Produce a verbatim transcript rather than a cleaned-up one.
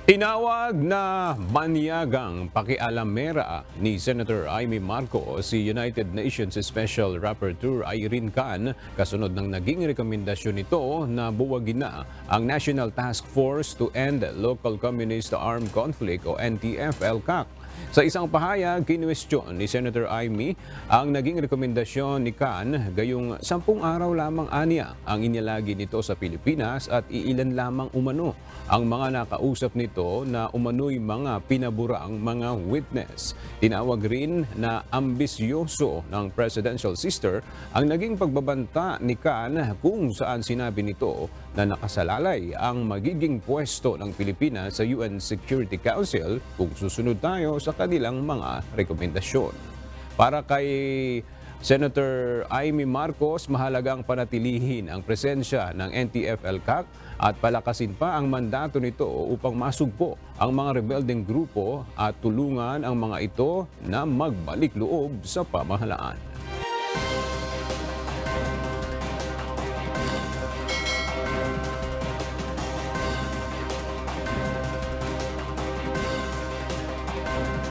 Tinawag na banyagang pakialamera ni Senator Amy Marcos si United Nations Special Rapporteur Irene Khan kasunod ng naging rekomendasyon nito na buwagin na ang National Task Force to End Local Communist Armed Conflict o N T F L C A C. Sa isang pahayag, kinwestiyon ni Senator Amy ang naging rekomendasyon ni Khan gayong sampung araw lamang aniya ang inyalagi nito sa Pilipinas at iilan lamang umano ang mga nakausap nito na umano'y mga pinaburang mga witness. Tinawag rin na ambisyoso ng presidential sister ang naging pagbabanta ni Khan kung saan sinabi nito na nakasalalay ang magiging pwesto ng Pilipinas sa U N Security Council kung susunod tayo sa kanilang mga rekomendasyon. Para kay Senator Amy Marcos, mahalagang panatilihin ang presensya ng N T F L C A C at palakasin pa ang mandato nito upang masugpo ang mga rebeldeng grupo at tulungan ang mga ito na magbalik loob sa pamahalaan.